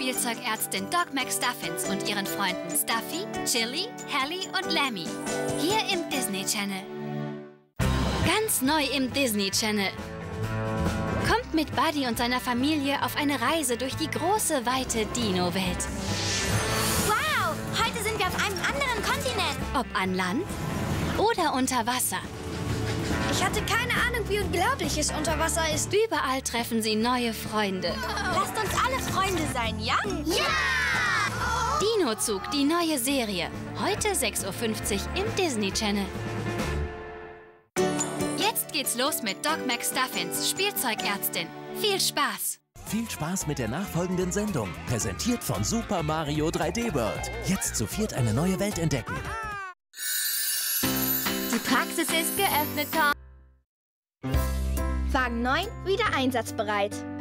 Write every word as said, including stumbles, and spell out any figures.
Spielzeugärztin Doc McStuffins und ihren Freunden Stuffy, Chili, Hallie und Lammy. Hier im Disney Channel. Ganz neu im Disney Channel. Kommt mit Buddy und seiner Familie auf eine Reise durch die große, weite Dino-Welt. Wow, heute sind wir auf einem anderen Kontinent. Ob an Land oder unter Wasser. Ich hatte keine Ahnung, wie unglaublich es unter Wasser ist. Überall treffen sie neue Freunde. Lasst uns alle Freunde sein, ja? Ja! Dinozug, die neue Serie. Heute sechs Uhr fünfzig im Disney Channel. Jetzt geht's los mit Doc McStuffins, Spielzeugärztin. Viel Spaß! Viel Spaß mit der nachfolgenden Sendung. Präsentiert von Super Mario drei D World. Jetzt zu viert eine neue Welt entdecken. Die Praxis ist geöffnet, Tom. Wagen neun wieder einsatzbereit.